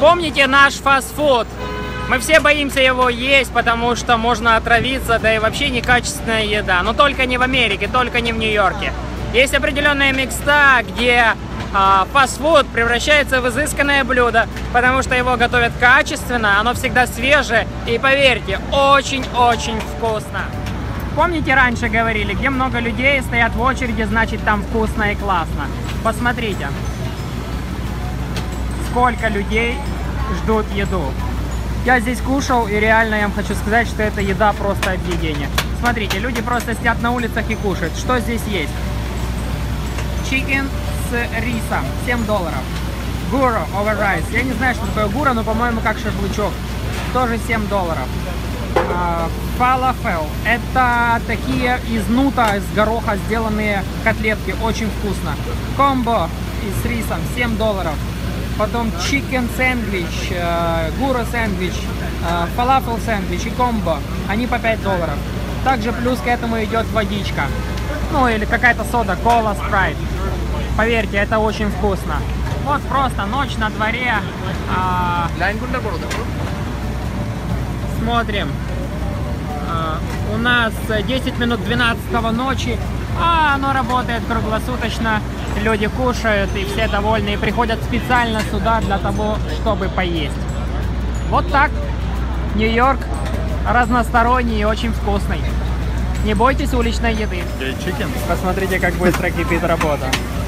Помните наш фастфуд? Мы все боимся его есть, потому что можно отравиться, да и вообще некачественная еда. Но только не в Америке, только не в Нью-Йорке. Есть определенные места, где фастфуд превращается в изысканное блюдо, потому что его готовят качественно, оно всегда свежее и, поверьте, очень-очень вкусно. Помните, раньше говорили, где много людей стоят в очереди, значит там вкусно и классно. Посмотрите, сколько людей ждут еду. Я здесь кушал, и реально я вам хочу сказать, что эта еда просто объедение. Смотрите, люди просто сидят на улицах и кушают. Что здесь есть? Чикен с рисом, $7. Гуро over rice. Я не знаю, что такое гуро, но, по-моему, как шашлычок. Тоже $7. Фалафел. Это такие из нута, из гороха сделанные котлетки. Очень вкусно. Комбо с рисом, $7. Потом chicken сэндвич, гуро сэндвич, фалафел сэндвич и комбо. Они по $5. Также плюс к этому идет водичка. Ну или какая-то сода, кола, спрайт. Поверьте, это очень вкусно. Вот просто ночь на дворе. Смотрим. У нас 10 минут 12 ночи. Оно работает круглосуточно. Люди кушают и все довольны. И приходят специально сюда для того, чтобы поесть. Вот так. Нью-Йорк разносторонний и очень вкусный. Не бойтесь уличной еды. Chicken. Посмотрите, как быстро кипит работа.